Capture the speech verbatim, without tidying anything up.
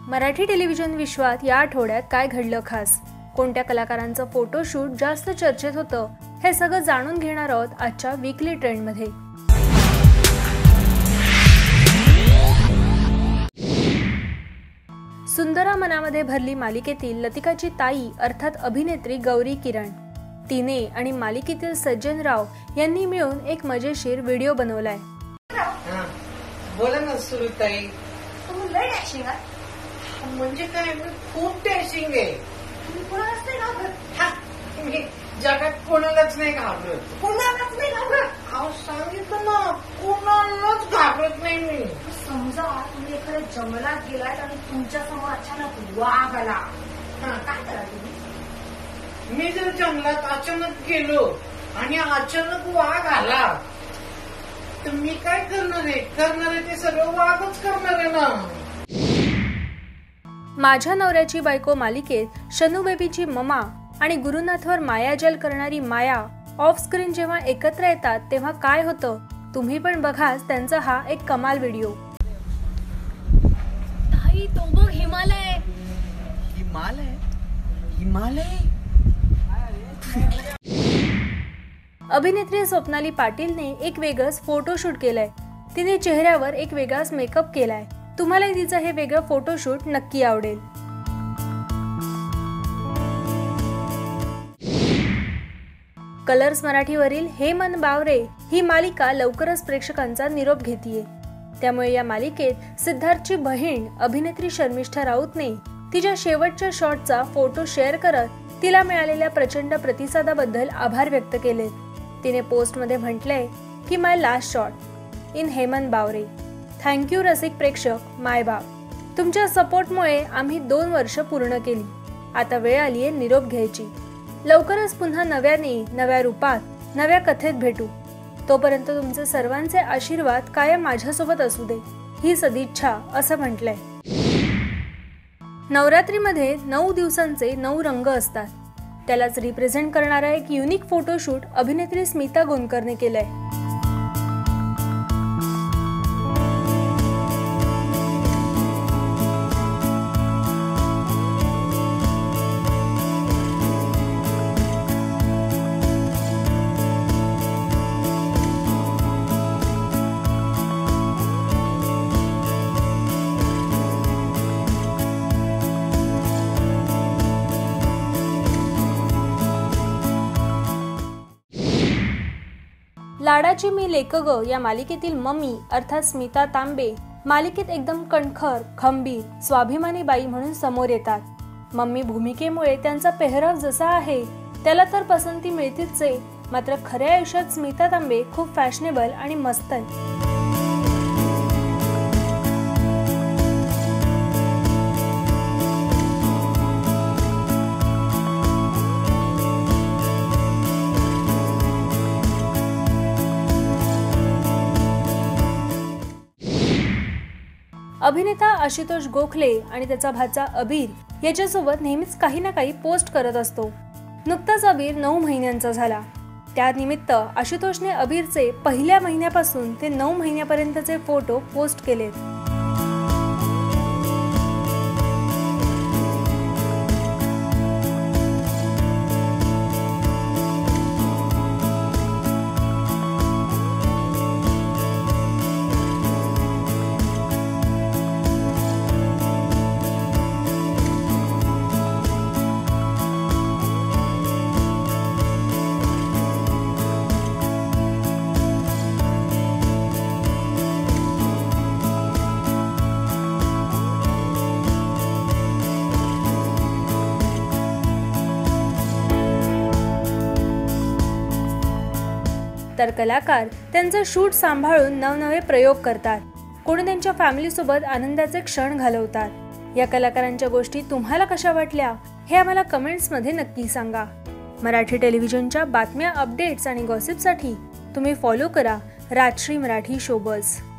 Marathi television विश्वात या आठवड्यात काय घडलं खास, कोणत्या कलाकारांचं फोटोशूट जास्त चर्चेत होतं, हे सगळं जाणून घेणार आहोत आजच्या वीकली ट्रेंड मध्ये। सुंदरा मनामध्ये भरली मालिकेतील लतिकाची ताई अर्थात अभिनेत्री गौरी किरण, तिने आणि मालिकेतील सज्जन राव यांनी मिळून एक मजेशीर व्हिडिओ बनवलाय। बोला ना सुरुताई, लय डॅशिंग आहे म्हणजे काय? खूप डॅशिंग आहे। तुम्ही कोणालाच नाही घाबरत? मी जगात कोणालाच नाही घाबरत। कोणालाच नाही घाबरत? अहो सांगितलं ना, कोणालाच घाबरत नाही मी। समजा तुम्ही एखाद्या जंगलात गेलात आणि तुमच्या समोर अचानक वाघ आला, काय करा तुम्ही? मी जर जंगलात अचानक गेलो आणि अचानक वाघ आला तर मी काय करणार आहे? करणार आहे ते सगळं वाघच करणार आहे ना। माझ्या नवऱ्याची बायको मालिकेत शनू बेबीची ममा आणि गुरुनाथवर मायाजाल करणारी माया ऑफ स्क्रीन जेव्हा एकत्र येतात तेव्हा काय होतं, तुम्ही पण बघाच त्यांचा हा एक कमाल व्हिडिओ। ताई तो बघ, हिमालय हिमालय हिमालय अभिनेत्री स्वप्नाली पाटीलने एक वेगळंच फोटोशूट केलंय। तिने चेहऱ्यावर एक वेगळाच मेकअप केलाय। तुम्हाला तिचं हे वेगळं फोटोशूट नक्की आवडेल। कलर्स मराठीवरील हे मन बावरे ही मालिका लवकरच प्रेक्षकांचा निरोप घेतीये। त्यामुळे या मालिकेत सिद्धार्थची बहीण अभिनेत्री शर्मिष्ठा राऊतने तिच्या शेवटच्या शॉटचा फोटो शेअर करत तिला मिळालेल्या प्रचंड प्रतिसादाबद्दल आभार व्यक्त केलेत। तिने पोस्टमध्ये म्हटलंय की my last shot in Hemant Bavre, thank you रसिक प्रेक्षक माय बाप, तुमच्या सपोर्टमुळे आम्ही दोन वर्ष पूर्ण केली। आता वेळ आली आहे निरोप घ्यायची। लवकरच पुन्हा नव्याने नव्या रूपात नव्या कथेत भेटू। तोपर्यंत तुमचे सर्वांचे आशीर्वाद कायम माझ्यासोबत असू दे ही सदिच्छा, असं म्हटलंय। नवरात्रीमध्ये नऊ दिवसांचे नऊ रंग असतात, त्यालाच रिप्रेझेंट करणारा एक युनिक फोटोशूट अभिनेत्री स्मिता गोंदकरने केलंय। लाडाची मी लेक ग या मालिकेतील मम्मी अर्थात स्मिता तांबे मालिकेत एकदम कणखर, खंबीर, स्वाभिमानी बाई म्हणून समोर येतात। मम्मी भूमिकेमुळे त्यांचा पेहराव जसा आहे त्याला तर पसंती मिळतीच आहे, मात्र खऱ्या आयुष्यात स्मिता तांबे खूप फॅशनेबल आणि मस्त आहे। अभिनेता आशुतोष गोखले आणि त्याचा भाचा अबीर याच्यासोबत नेहमीच काही ना काही पोस्ट करत असतो। नुकताच अबीर नऊ महिन्यांचा झाला, त्यानिमित्त आशुतोषने अबीरचे पहिल्या महिन्यापासून ते नऊ महिन्यापर्यंतचे फोटो पोस्ट केलेत। तर कलाकार त्यांचं शूट सांभाळून नवनवे प्रयोग करतात, कोणी त्यांच्या फॅमिली सोबत आनंदाचे क्षण घालवतात। या कलाकारांच्या गोष्टी तुम्हाला कशा वाटल्या हे आम्हाला कमेंट्स मध्ये नक्की सांगा। मराठी टेलिव्हिजनच्या बातम्या, अपडेट्स आणि गॉसिपसाठी तुम्ही फॉलो करा राजश्री मराठी शोबज।